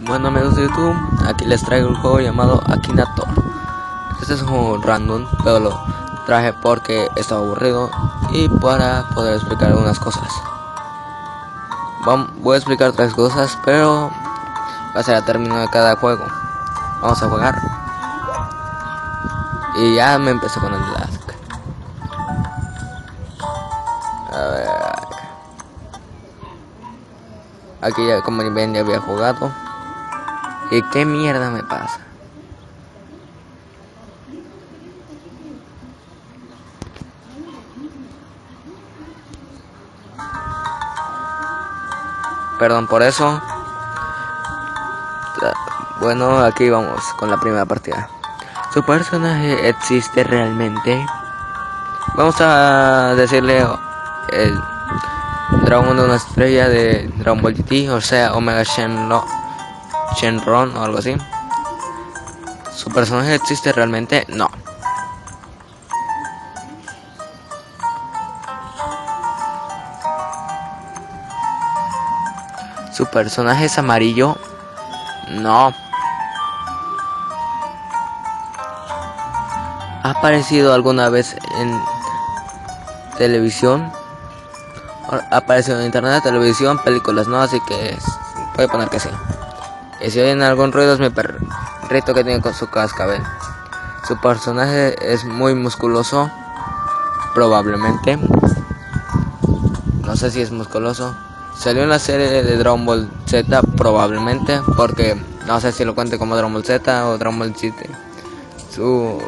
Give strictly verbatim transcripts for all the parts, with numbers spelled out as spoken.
Bueno, amigos de YouTube, aquí les traigo un juego llamado Akinator. Este es un juego random, pero lo traje porque estaba aburrido y para poder explicar algunas cosas. Voy a explicar tres cosas, pero va a ser a término de cada juego. Vamos a jugar. Y ya me empecé con el lag. A ver. Aquí ya, como ven, ya había jugado. ¿Y qué mierda me pasa? Perdón por eso. Bueno, aquí vamos con la primera partida. ¿Su personaje existe realmente? Vamos a decirle el dragón de una estrella de Dragon Ball G T, o sea, Omega Shenron, Shenron o algo así. ¿Su personaje existe realmente? No. ¿Su personaje es amarillo? No. ¿Ha aparecido alguna vez en televisión? Ha aparecido en internet, televisión, películas, no, así que puede poner que sí. Y si oyen algún ruido es mi perrito que tiene con su cascabel. Su personaje es muy musculoso, probablemente. No sé si es musculoso. Salió en la serie de Dragon Ball Z, probablemente, porque no sé si lo cuente como Dragon Ball Z o Dragon Ball G T. Su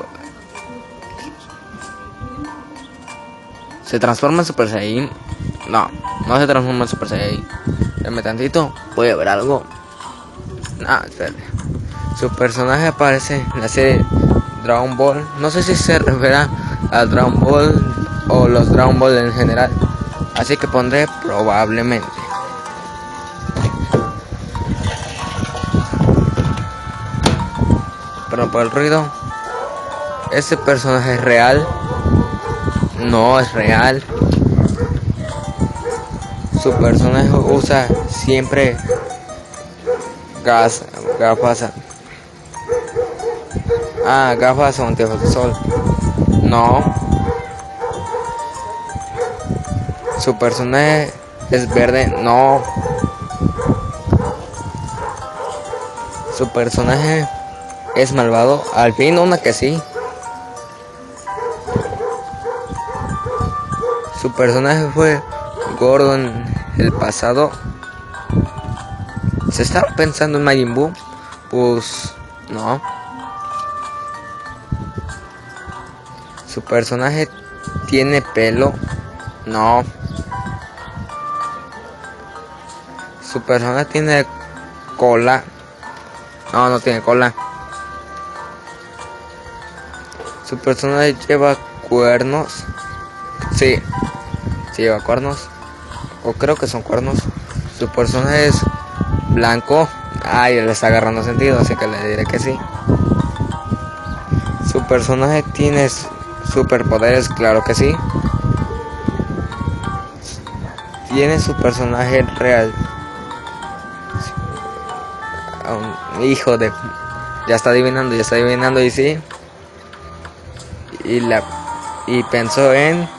¿Se transforma en Super Saiyan? No, no se transforma en Super Saiyan. Dame tantito, voy a ver algo. Ah, espérate. Su personaje aparece en la serie Dragon Ball. No sé si se refiere a Dragon Ball o los Dragon Ball en general. Así que pondré probablemente. Perdón por el ruido. ¿Ese personaje es real? No es real. Su personaje usa siempre gas, gafas. Ah, gafas o anteojos de sol. No. Su personaje es verde. No. Su personaje es malvado. Al fin una que sí. Su personaje fue gordo en el pasado. ¿Se está pensando en Majin Buu? Pues no. Su personaje tiene pelo. No. Su personaje tiene cola. No, no tiene cola. Su personaje lleva cuernos. Sí, sí lleva cuernos. O creo que son cuernos. Su personaje es blanco. Ay, le está agarrando sentido, así que le diré que sí. Su personaje tiene superpoderes, claro que sí. Tiene su personaje real. Um, hijo de... Ya está adivinando, ya está adivinando y sí. Y la... Y pensó en...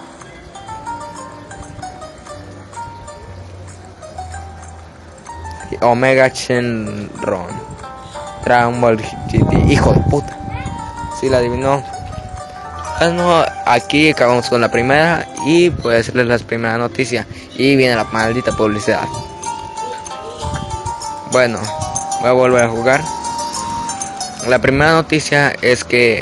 Omega Shenron, Dragon Ball G T. Hijo de puta. Sí, la adivinó. Bueno, aquí acabamos con la primera. Y voy a decirles la primera noticia. Y viene la maldita publicidad. Bueno, voy a volver a jugar. La primera noticia es que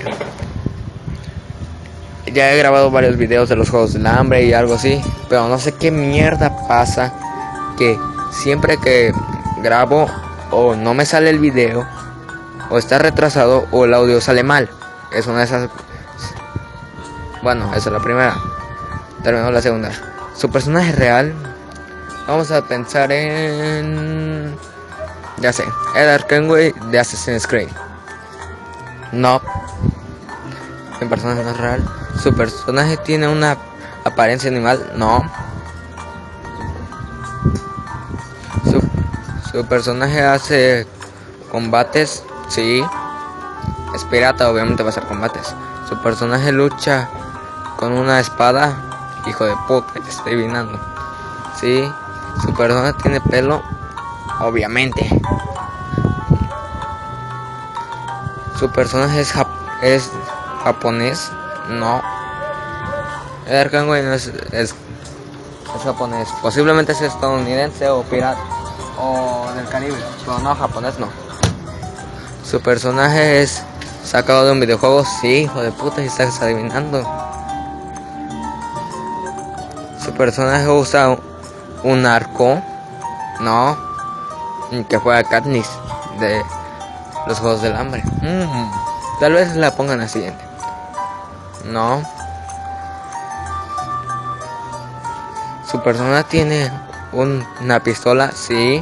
ya he grabado varios videos de los juegos del hambre y algo así. Pero no sé qué mierda pasa, que siempre que grabo o no me sale el video, o está retrasado, o el audio sale mal. Es una de esas. Bueno, esa es la primera. Terminó la segunda. Su personaje real. Vamos a pensar en... Ya sé, Edgar Kenway de Assassin's Creed. No. Mi personaje no es real. Su personaje tiene una apariencia animal. No. Su, su personaje hace combates, sí. Es pirata, obviamente va a ser combates. Su personaje lucha con una espada. Hijo de puta, te estoy adivinando. Sí. Su personaje tiene pelo, obviamente. Su personaje es, jap es japonés, no. El Arkanway no es, es, es japonés. Posiblemente es estadounidense o pirata o del Caribe, pero no, japonés no. Su personaje es sacado de un videojuego, sí, hijo de puta, si estás adivinando. Su personaje usa un arco, no, que juega Katniss de los Juegos del Hambre. Mm, tal vez la pongan la siguiente. No. Su persona tiene un, una pistola, sí.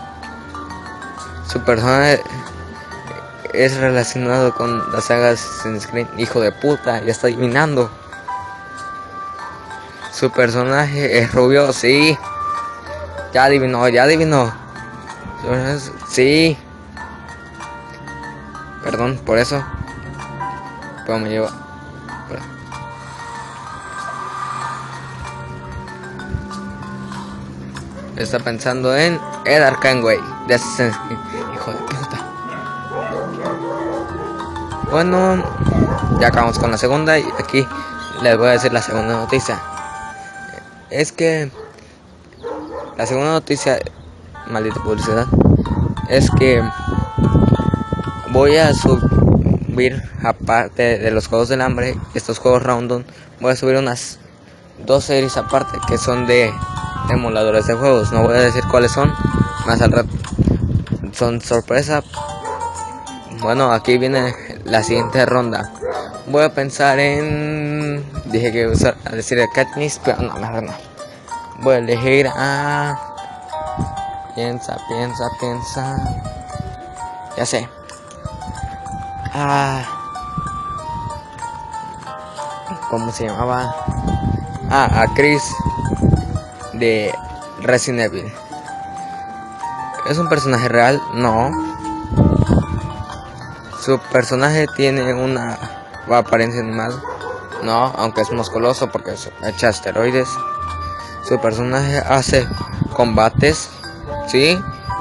Su persona es relacionado con las sagas Assassin's Screen. Hijo de puta, ya está adivinando. Su personaje es rubio, sí. Ya adivinó, ya adivinó. Sí. Perdón por eso. Pero me llevo. Está pensando en Ed Arkanway de Assassin's Creed. Hijo de puta. Bueno, ya acabamos con la segunda y aquí les voy a decir la segunda noticia. Es que la segunda noticia, maldita publicidad, es que voy a subir, aparte de los Juegos del Hambre, estos juegos random, voy a subir unas dos series aparte que son de emuladores de juegos. No voy a decir cuáles son, más al rato son sorpresa. Bueno, aquí viene la siguiente ronda. Voy a pensar en... Dije que iba a usar, a decir a Katniss, pero no, mejor no. Voy a elegir a... Piensa, piensa, piensa... Ya sé. Ah... ¿Cómo se llamaba? Ah, a Chris de Resident Evil. ¿Es un personaje real? No. Su personaje tiene una apariencia animal. No, aunque es musculoso porque echa esteroides. Su personaje hace combates. Sí.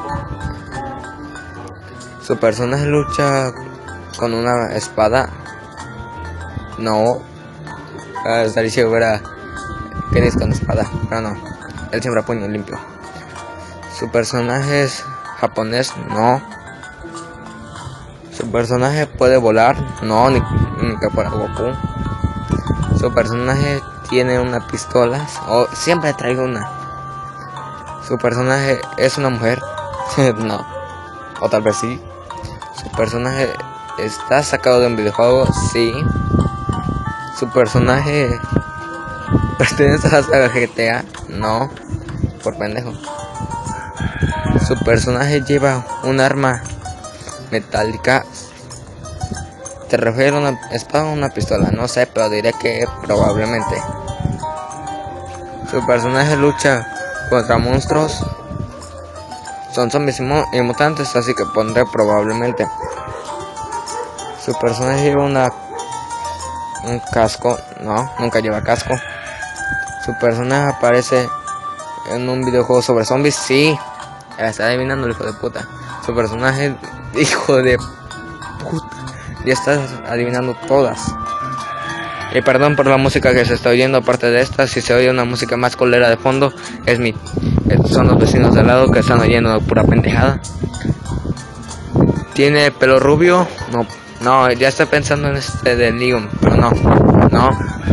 Su personaje lucha con una espada. No. Estaría segura que es con espada, pero no. Él siempre a puño limpio. Su personaje es japonés. No. Su personaje puede volar. No, ni, ni que fuera Goku. Su personaje tiene una pistola. O siempre traigo una. Su personaje es una mujer. No. O tal vez sí. Su personaje está sacado de un videojuego. Sí. Su personaje pertenece a la saga G T A. No. Por pendejo. Su personaje lleva un arma metálica. ¿Te refieres a una espada o una pistola? No sé, pero diré que probablemente. Su personaje lucha contra monstruos. Son zombies y mutantes, así que pondré probablemente. Su personaje lleva una un casco. No, nunca lleva casco. Su personaje aparece en un videojuego sobre zombies. Sí. Ya está adivinando el hijo de puta. Su personaje, hijo de puta. Ya estás adivinando todas. Y perdón por la música que se está oyendo. Aparte de esta, si se oye una música más colera de fondo, es mi, son los vecinos de al lado que están oyendo pura pendejada. ¿Tiene pelo rubio? No, no, ya estoy pensando en este de Leon, pero no, no.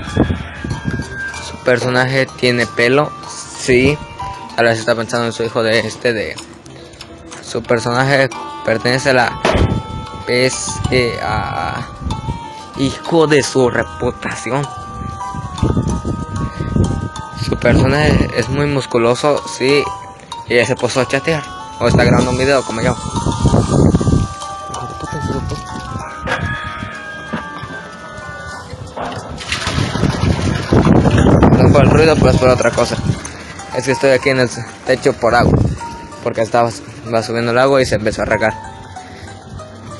Su personaje tiene pelo, sí. Ahora se está pensando en su hijo de este de... Su personaje pertenece a la P S A. Hijo de su reputación. Su personaje es muy musculoso, sí. Y ya se puso a chatear. O está grabando un video como yo. Hijo de puta, hijo de puta. No es por el ruido, pero es por otra cosa. Es que estoy aquí en el techo por agua. Porque estaba va subiendo el agua y se empezó a regar.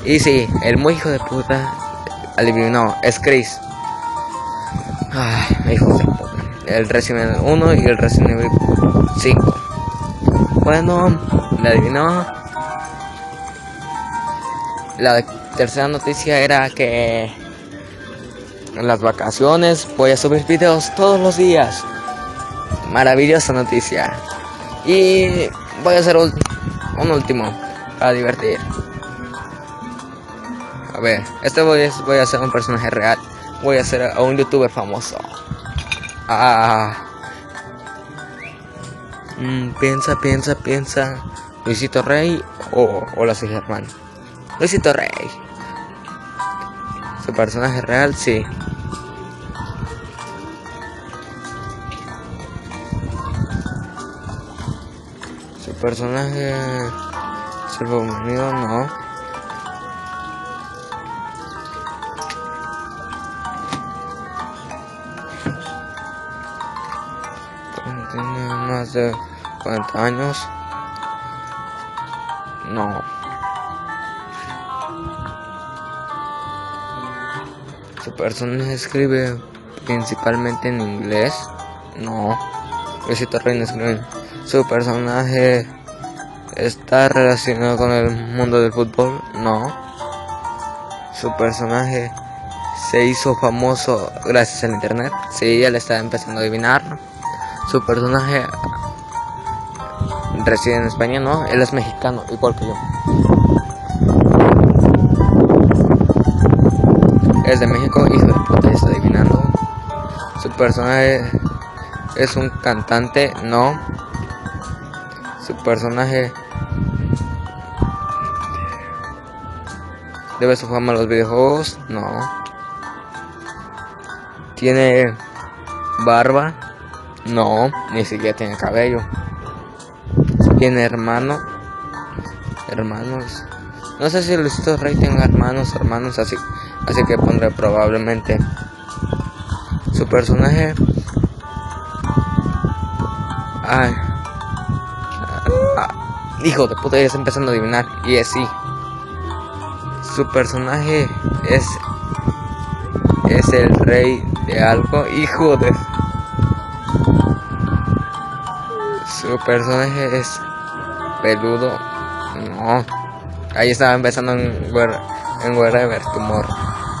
Y sí, el muy hijo de puta adivinó, es Chris. Ay, hijo de puta. El Resident Evil uno y el Resident Evil cinco. Bueno, le adivinó. La tercera noticia era que en las vacaciones voy a subir videos todos los días. Maravillosa noticia. Y voy a hacer un, un último para divertir. A ver, este voy a, voy a hacer un personaje real. Voy a hacer a un youtuber famoso. Ah. Mm, piensa, piensa, piensa. Luisito Rey o, o la seis hermanos. Luisito Rey. Su personaje real, sí. Su personaje servo-unido, no. Tiene más de cuarenta años. No. Su personaje escribe principalmente en inglés. No. Luisito Rey no escribe. Su personaje está relacionado con el mundo del fútbol. No. Su personaje se hizo famoso gracias al internet. Sí, él está empezando a adivinar. Su personaje reside en España, no, él es mexicano, igual que yo. Es de México, hijo de puta, está adivinando. Su personaje es un cantante, no. Su personaje debe su fama a los videojuegos, no. Tiene barba, no, ni siquiera tiene cabello. Tiene hermano, hermanos. No sé si Luisito Rey tenga hermanos, hermanos, así, así que pondré probablemente. Su personaje, ay, ah, hijo de puta, ya está empezando a adivinar. Y es sí. Su personaje es es el rey de algo, hijo de. Su personaje es peludo, no. Ahí estaba empezando en Where, en Wherever Tomorrow.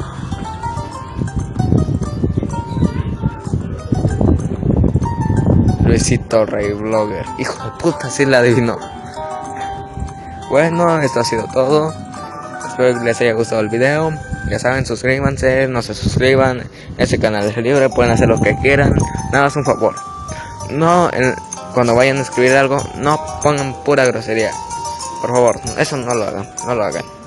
Luisito Rey Blogger, hijo de puta, sí la adivinó. Bueno, esto ha sido todo. Espero que les haya gustado el video. Ya saben, suscríbanse, no se suscriban. Este canal es libre, pueden hacer lo que quieran. Nada más un favor. No, en, cuando vayan a escribir algo, no pongan pura grosería. Por favor, eso no lo hagan, no lo hagan.